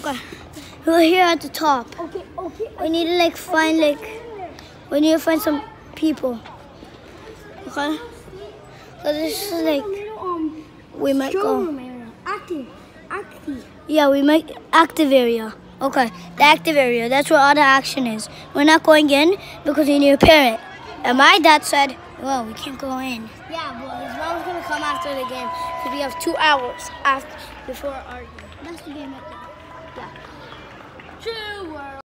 Okay. We're here at the top. Okay. We need to find we need to find some people. Okay. So this is we might go. Active. Yeah, we might active area. Okay, the active area. That's where all the action is. We're not going in because we need a parent. And my dad said, well, we can't go in. Yeah, but his mom's gonna come after the game because we have 2 hours before our game. That's the game right there. Yeah. True world.